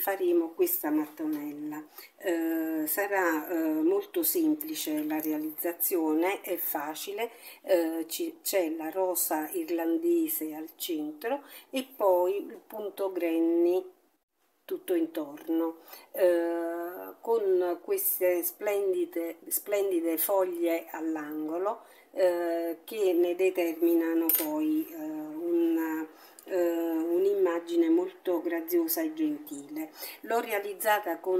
faremo questa mattonella. Sarà molto semplice la realizzazione, è facile, c'è la rosa irlandese al centro e poi il punto granny tutto intorno, con queste splendide foglie all'angolo che ne determinano poi un'immagine molto graziosa e gentile. L'ho realizzata con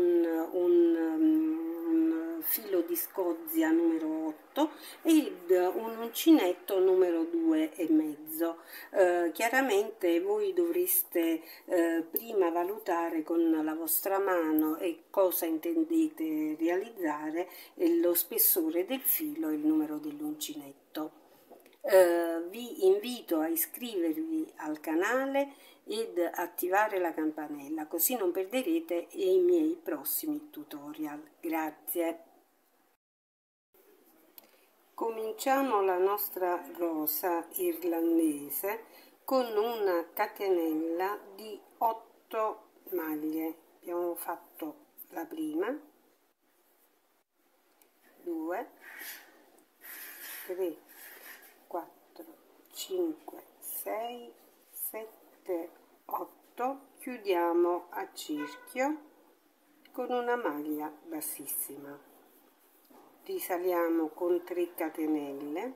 un filo di scozia numero 8 ed un uncinetto numero 2,5. Chiaramente voi dovreste prima valutare con la vostra mano e cosa intendete realizzare, lo spessore del filo e il numero dell'uncinetto. Vi invito a iscrivervi al canale ed attivare la campanella, così non perderete i miei prossimi tutorial. Grazie. Cominciamo la nostra rosa irlandese con una catenella di 8 maglie. Abbiamo fatto la prima, 2, 3, 4, 5, 6, 7, 8, chiudiamo a cerchio con una maglia bassissima, risaliamo con 3 catenelle,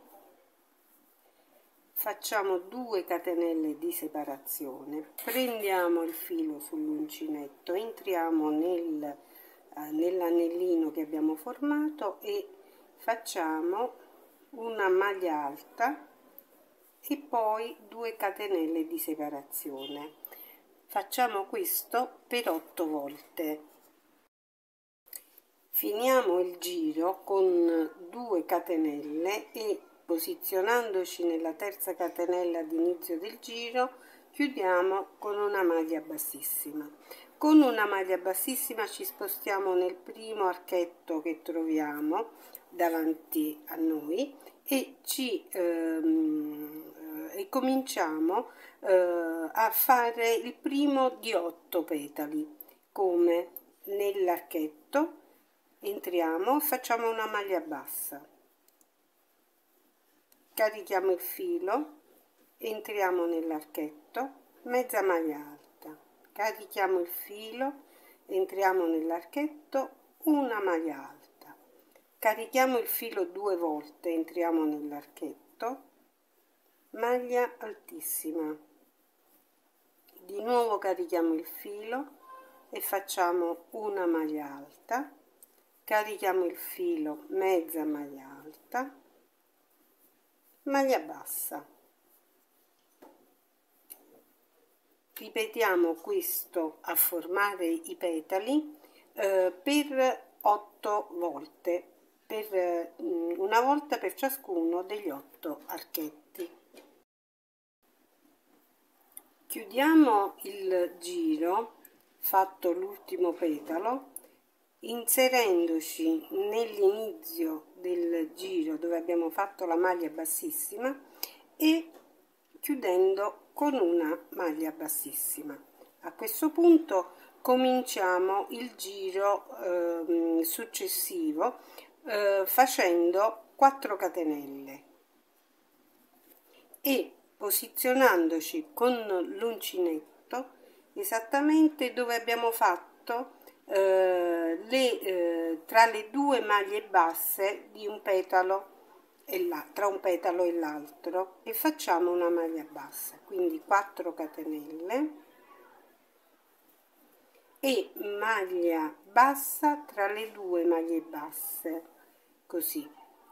facciamo 2 catenelle di separazione, prendiamo il filo sull'uncinetto, entriamo nell'anellino che abbiamo formato e facciamo una maglia alta e poi 2 catenelle di separazione. Facciamo questo per 8 volte. Finiamo il giro con 2 catenelle e posizionandoci nella terza catenella d'inizio del giro chiudiamo con una maglia bassissima. Con una maglia bassissima ci spostiamo nel primo archetto che troviamo davanti a noi e cominciamo a fare il primo di 8 petali, come nell'archetto entriamo, facciamo una maglia bassa, carichiamo il filo, entriamo nell'archetto, mezza maglia alta, carichiamo il filo, entriamo nell'archetto, una maglia alta, carichiamo il filo 2 volte, entriamo nell'archetto, maglia altissima, di nuovo carichiamo il filo e facciamo una maglia alta, carichiamo il filo, mezza maglia alta, maglia bassa. Ripetiamo questo a formare i petali per 8 volte, per una volta per ciascuno degli 8 archetti. Chiudiamo il giro fatto l'ultimo petalo inserendoci nell'inizio del giro dove abbiamo fatto la maglia bassissima e chiudendo con una maglia bassissima. A questo punto cominciamo il giro successivo facendo 4 catenelle e posizionandoci con l'uncinetto esattamente dove abbiamo fatto tra le 2 maglie basse di un petalo e tra un petalo e l'altro e facciamo una maglia bassa, quindi 4 catenelle e maglia bassa tra le 2 maglie basse, così.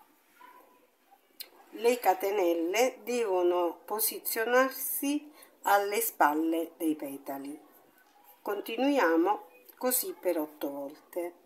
Le catenelle devono posizionarsi alle spalle dei petali. Continuiamo così per 8 volte.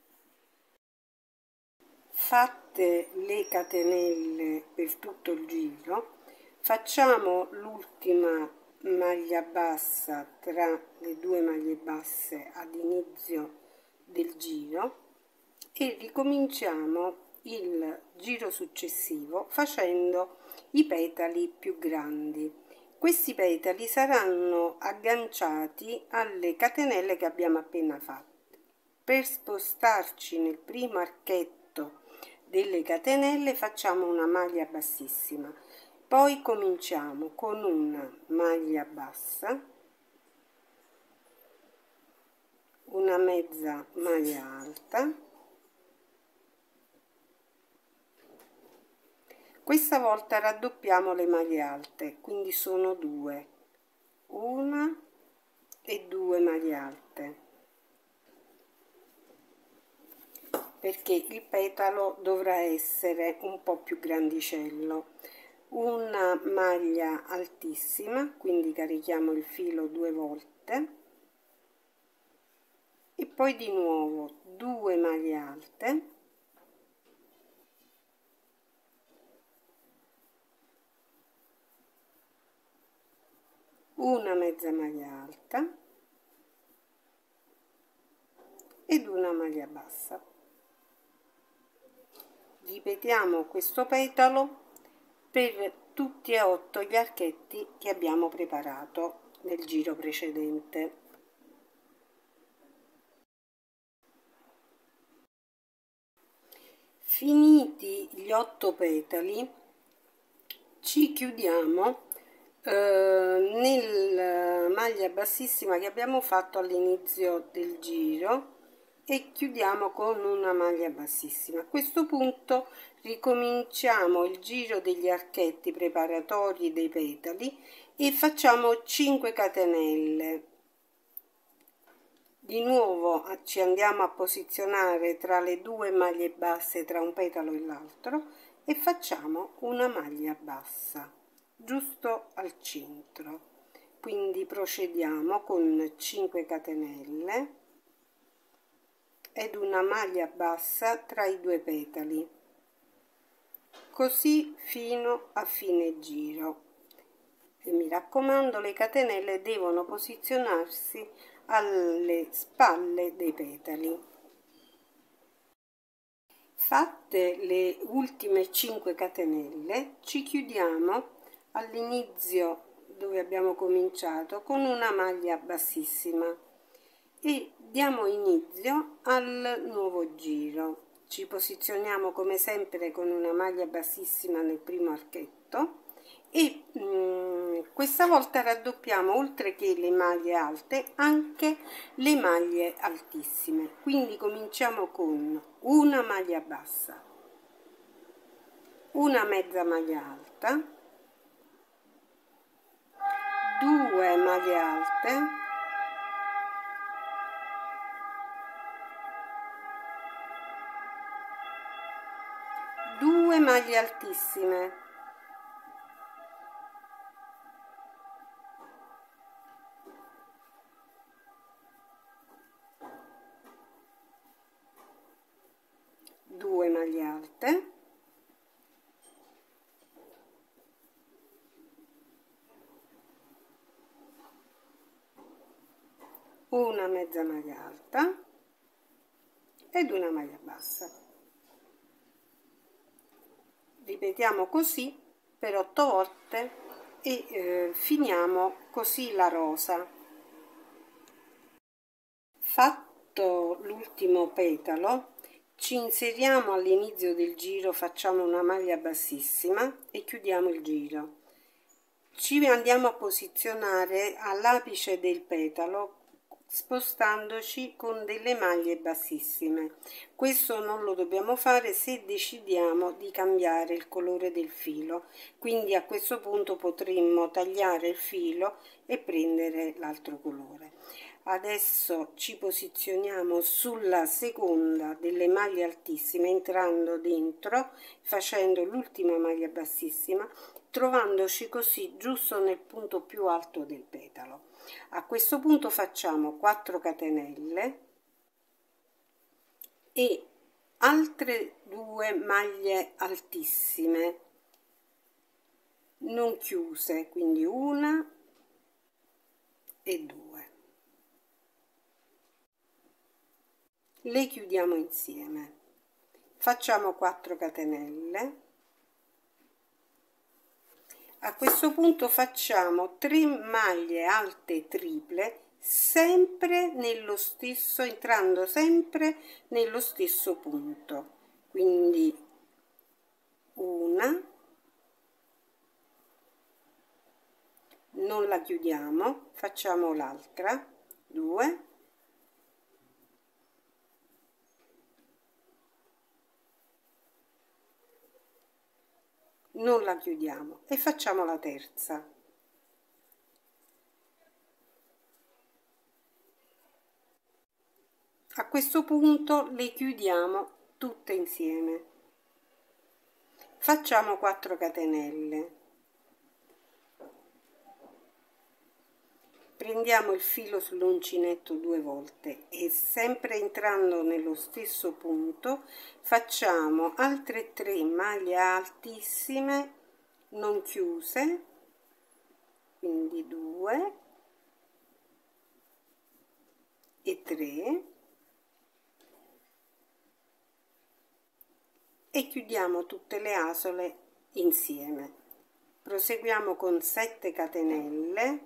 Fatte le catenelle per tutto il giro, facciamo l'ultima maglia bassa tra le 2 maglie basse ad inizio del giro e ricominciamo il giro successivo facendo i petali più grandi. Questi petali saranno agganciati alle catenelle che abbiamo appena fatto. Per spostarci nel primo archetto delle catenelle facciamo una maglia bassissima, poi cominciamo con una maglia bassa, una mezza maglia alta, questa volta raddoppiamo le maglie alte, quindi sono due, una e due maglie alte, perché il petalo dovrà essere un po' più grandicello. Una maglia altissima, quindi carichiamo il filo 2 volte e poi di nuovo 2 maglie alte, una mezza maglia alta ed una maglia bassa. Ripetiamo questo petalo per tutti e 8 gli archetti che abbiamo preparato nel giro precedente. Finiti gli 8 petali, ci chiudiamo nella maglia bassissima che abbiamo fatto all'inizio del giro e chiudiamo con una maglia bassissima. A questo punto ricominciamo il giro degli archetti preparatori dei petali e facciamo 5 catenelle. Di nuovo ci andiamo a posizionare tra le due maglie basse, tra un petalo e l'altro, e facciamo una maglia bassa giusto al centro. Quindi procediamo con 5 catenelle ed una maglia bassa tra i due petali, così fino a fine giro. E mi raccomando, le catenelle devono posizionarsi alle spalle dei petali. Fatte le ultime 5 catenelle, ci chiudiamo all'inizio dove abbiamo cominciato con una maglia bassissima e diamo inizio al nuovo giro. Ci posizioniamo come sempre con una maglia bassissima nel primo archetto e questa volta raddoppiamo, oltre che le maglie alte, anche le maglie altissime. Quindi cominciamo con una maglia bassa, una mezza maglia alta, 2 maglie alte, due maglie altissime, due maglie alte, una mezza maglia alta ed una maglia bassa. Ripetiamo così per 8 volte e finiamo così la rosa. Fatto l'ultimo petalo, ci inseriamo all'inizio del giro, facciamo una maglia bassissima e chiudiamo il giro. Ci andiamo a posizionare all'apice del petalo spostandoci con delle maglie bassissime. Questo non lo dobbiamo fare se decidiamo di cambiare il colore del filo, quindi a questo punto potremmo tagliare il filo e prendere l'altro colore. Adesso ci posizioniamo sulla seconda delle maglie altissime, entrando dentro, facendo l'ultima maglia bassissima, trovandoci così giusto nel punto più alto del petalo. A questo punto facciamo 4 catenelle e altre 2 maglie altissime non chiuse, quindi una e 2. Le chiudiamo insieme, facciamo 4 catenelle, A questo punto facciamo 3 maglie alte triple, sempre nello stesso, entrando sempre nello stesso punto, quindi una, non la chiudiamo, facciamo l'altra, 2, non la chiudiamo e facciamo la terza. A questo punto le chiudiamo tutte insieme. Facciamo 4 catenelle. Prendiamo il filo sull'uncinetto 2 volte e sempre entrando nello stesso punto facciamo altre 3 maglie altissime non chiuse, quindi 2 e 3, e chiudiamo tutte le asole insieme. Proseguiamo con 7 catenelle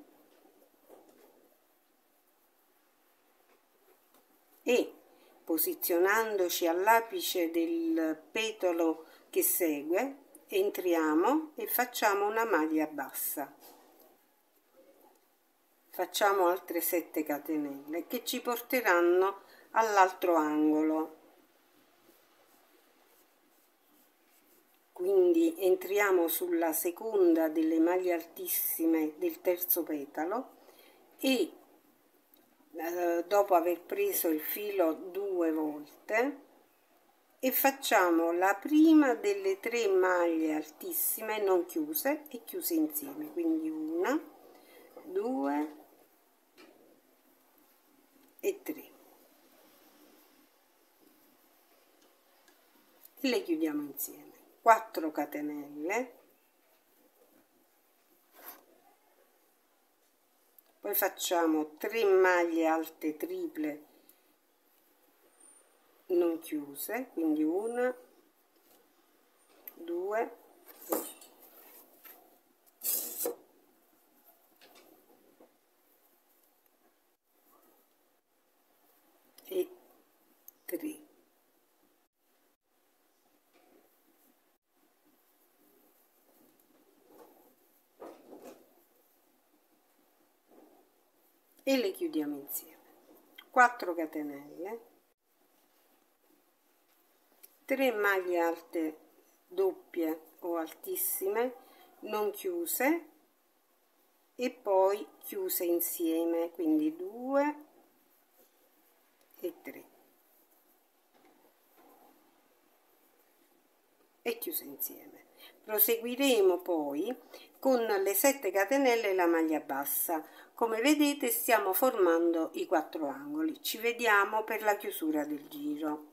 e posizionandoci all'apice del petalo che segue entriamo e facciamo una maglia bassa. Facciamo altre 7 catenelle che ci porteranno all'altro angolo. Quindi entriamo sulla seconda delle maglie altissime del terzo petalo e dopo aver preso il filo 2 volte e facciamo la prima delle 3 maglie altissime non chiuse e chiuse insieme, quindi 1, 2 e 3 e le chiudiamo insieme. 4 catenelle, poi facciamo 3 maglie alte triple non chiuse, quindi 1, 2 e 3. E le chiudiamo insieme. 4 catenelle, 3 maglie alte doppie o altissime non chiuse e poi chiuse insieme, quindi 2 e 3 e chiuse insieme. Proseguiremo poi con le 7 catenelle e la maglia bassa. Come vedete stiamo formando i 4 angoli. Ci vediamo per la chiusura del giro.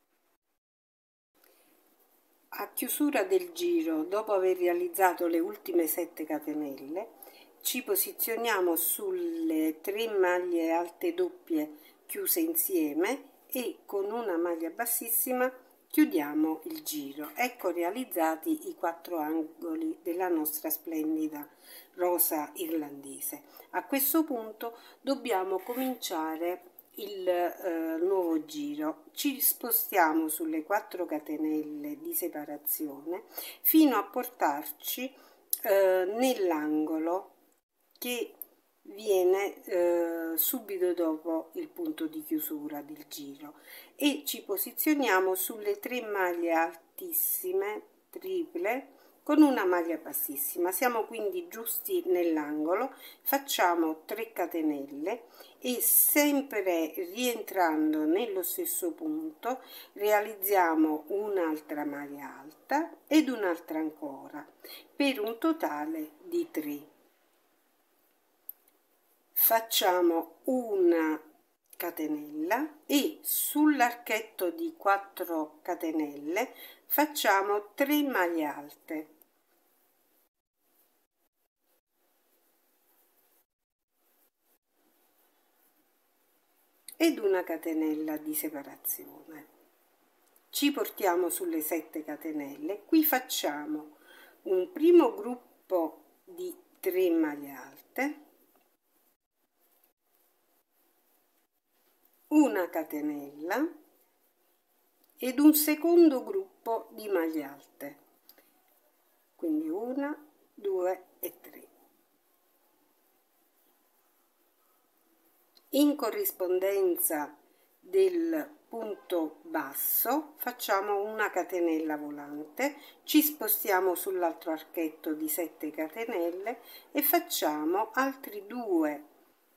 A chiusura del giro, dopo aver realizzato le ultime 7 catenelle, ci posizioniamo sulle 3 maglie alte doppie chiuse insieme e con una maglia bassissima chiudiamo il giro. Ecco realizzati i 4 angoli della nostra splendida rosa irlandese. A questo punto dobbiamo cominciare il nuovo giro. Ci spostiamo sulle 4 catenelle di separazione fino a portarci nell'angolo che viene subito dopo il punto di chiusura del giro e ci posizioniamo sulle 3 maglie altissime triple con una maglia bassissima. Siamo quindi giusti nell'angolo, facciamo 3 catenelle e sempre rientrando nello stesso punto realizziamo un'altra maglia alta ed un'altra ancora per un totale di 3. Facciamo una catenella e sull'archetto di 4 catenelle facciamo 3 maglie alte ed una catenella di separazione. Ci portiamo sulle 7 catenelle. Qui facciamo un primo gruppo di 3 maglie alte, una catenella ed un secondo gruppo di maglie alte, quindi 1, 2 e 3. In corrispondenza del punto basso facciamo una catenella volante, ci spostiamo sull'altro archetto di 7 catenelle e facciamo altri due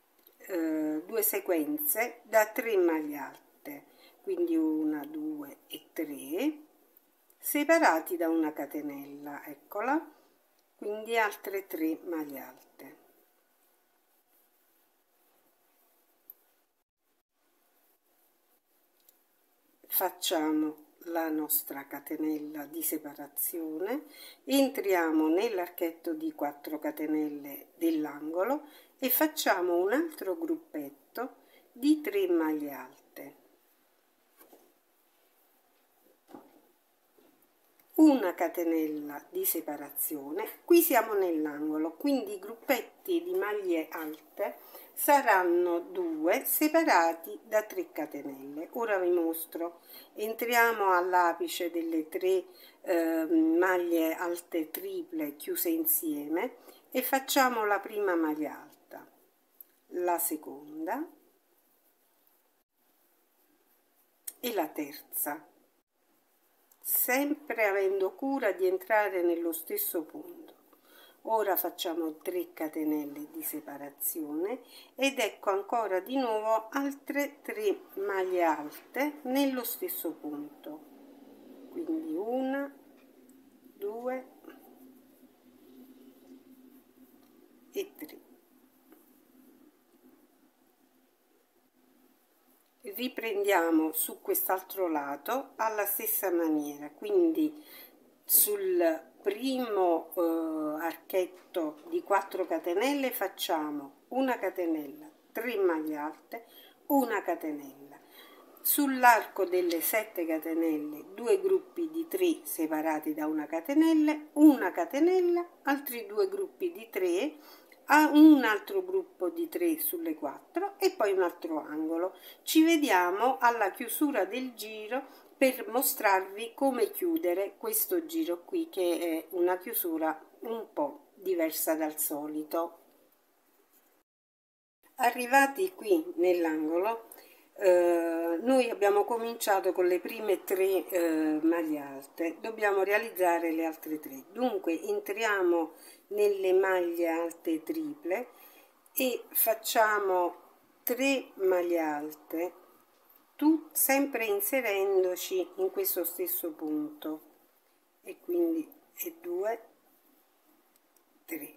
sequenze da 3 maglie alte, quindi 1, 2 e 3, separati da una catenella, eccola, quindi altre 3 maglie alte. Facciamo la nostra catenella di separazione, entriamo nell'archetto di 4 catenelle dell'angolo e facciamo un altro gruppetto di 3 maglie alte, una catenella di separazione. Qui siamo nell'angolo, quindi i gruppetti di maglie alte saranno 2 separati da 3 catenelle. Ora vi mostro. Entriamo all'apice delle 3 maglie alte triple chiuse insieme e facciamo la prima maglia alta, la seconda e la terza, sempre avendo cura di entrare nello stesso punto. Ora facciamo 3 catenelle di separazione ed ecco ancora di nuovo altre 3 maglie alte nello stesso punto, quindi 1, 2 e 3. Riprendiamo su quest'altro lato alla stessa maniera, quindi sul primo archetto di 4 catenelle facciamo una catenella, 3 maglie alte, una catenella. Sull'arco delle 7 catenelle 2 gruppi di 3 separati da una catenella, altri 2 gruppi di 3, a un altro gruppo di 3 sulle 4 e poi un altro angolo. Ci vediamo alla chiusura del giro per mostrarvi come chiudere questo giro qui, che è una chiusura un po' diversa dal solito. Arrivati qui nell'angolo, noi abbiamo cominciato con le prime 3 maglie alte, dobbiamo realizzare le altre 3. Dunque entriamo nelle maglie alte triple e facciamo 3 maglie alte, sempre inserendoci in questo stesso punto, e quindi è 2, 3.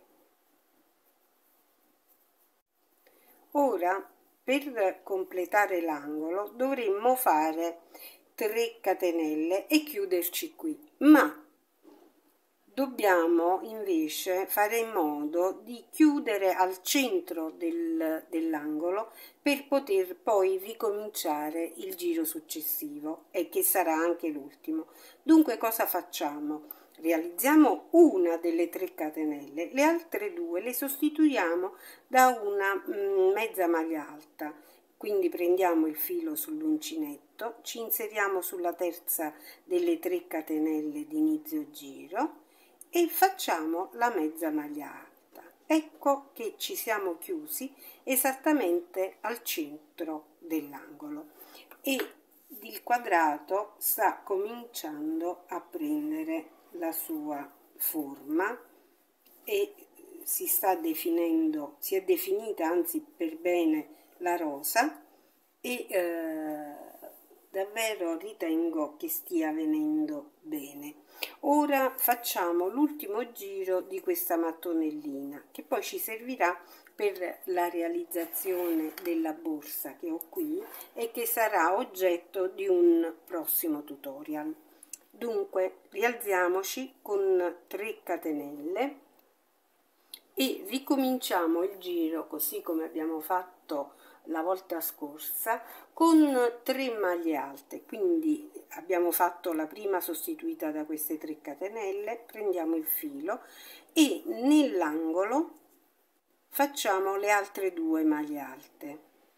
Ora per completare l'angolo dovremmo fare 3 catenelle e chiuderci qui, ma dobbiamo invece fare in modo di chiudere al centro dell'angolo per poter poi ricominciare il giro successivo, e che sarà anche l'ultimo. Dunque cosa facciamo? Realizziamo una delle 3 catenelle, le altre 2 le sostituiamo da una mezza maglia alta, quindi prendiamo il filo sull'uncinetto, ci inseriamo sulla terza delle 3 catenelle di inizio giro e facciamo la mezza maglia alta. Ecco che ci siamo chiusi esattamente al centro dell'angolo e il quadrato sta cominciando a prendere la sua forma e si è definita anzi per bene la rosa, e davvero ritengo che stia venendo bene. Ora facciamo l'ultimo giro di questa mattonellina, che poi ci servirà per la realizzazione della borsa che ho qui e che sarà oggetto di un prossimo tutorial. Dunque rialziamoci con 3 catenelle e ricominciamo il giro così come abbiamo fatto la volta scorsa con 3 maglie alte, quindi abbiamo fatto la prima sostituita da queste 3 catenelle, prendiamo il filo e nell'angolo facciamo le altre 2 maglie alte,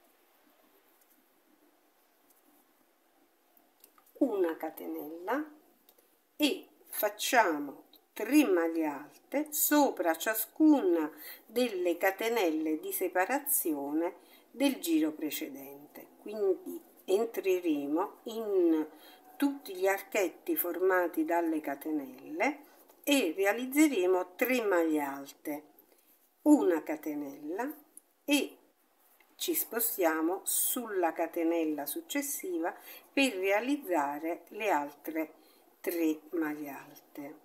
una catenella e facciamo 3 maglie alte sopra ciascuna delle catenelle di separazione del giro precedente. Quindi entreremo in tutti gli archetti formati dalle catenelle e realizzeremo 3 maglie alte, una catenella e ci spostiamo sulla catenella successiva per realizzare le altre 3 maglie alte.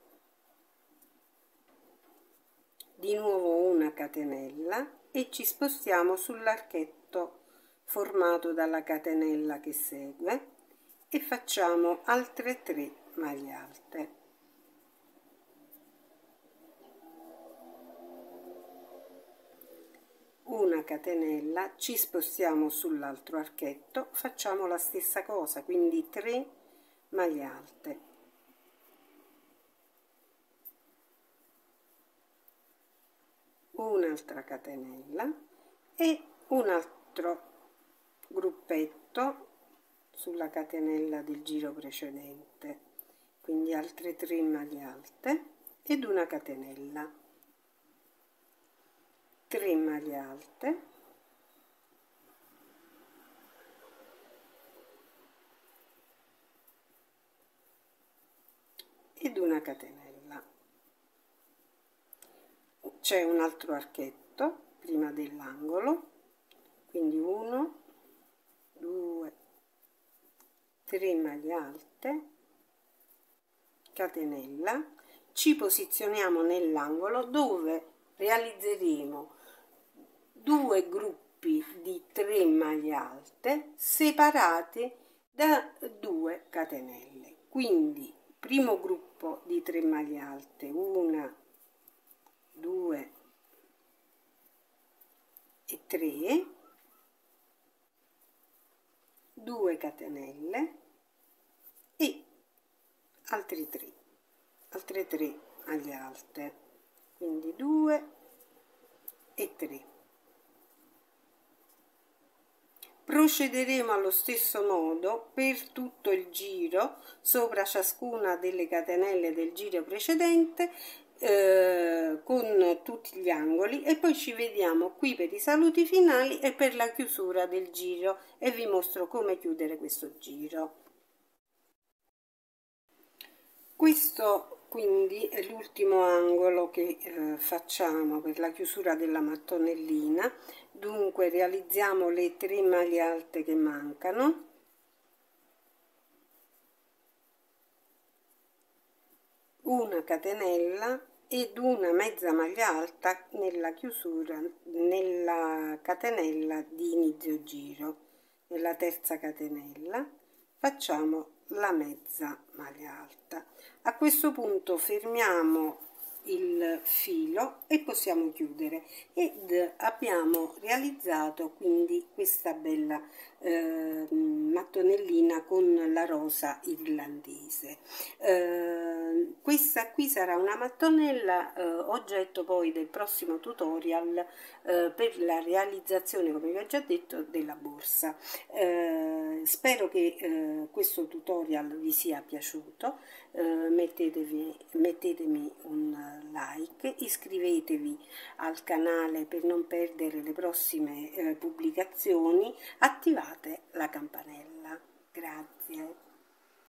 Di nuovo una catenella e ci spostiamo sull'archetto formato dalla catenella che segue e facciamo altre 3 maglie alte. Una catenella, ci spostiamo sull'altro archetto, facciamo la stessa cosa, quindi 3 maglie alte. Un'altra catenella e un altro gruppetto sulla catenella del giro precedente, quindi altre 3 maglie alte ed una catenella, 3 maglie alte ed una catenella. C'è un altro archetto prima dell'angolo, quindi 1, 2, 3 maglie alte, catenella, ci posizioniamo nell'angolo dove realizzeremo 2 gruppi di 3 maglie alte separati da 2 catenelle. Quindi primo gruppo di 3 maglie alte, 1, 2 e 3, 2 catenelle e altre 3 maglie alte, quindi 2 e 3. Procederemo allo stesso modo per tutto il giro sopra ciascuna delle catenelle del giro precedente con tutti gli angoli e poi ci vediamo qui per i saluti finali e per la chiusura del giro e vi mostro come chiudere questo giro. Questo quindi è l'ultimo angolo che facciamo per la chiusura della mattonellina. Dunque realizziamo le 3 maglie alte che mancano, una catenella ed una mezza maglia alta nella chiusura, nella catenella di inizio giro. Nella terza catenella facciamo la mezza maglia alta. A questo punto fermiamo il filo e possiamo chiudere ed abbiamo realizzato quindi questa bella mattonellina con la rosa irlandese. Questa qui sarà una mattonella oggetto poi del prossimo tutorial per la realizzazione, come vi ho già detto, della borsa. Spero che questo tutorial vi sia piaciuto. Mettetemi un like, iscrivetevi al canale per non perdere le prossime pubblicazioni, attivate la campanella. Grazie.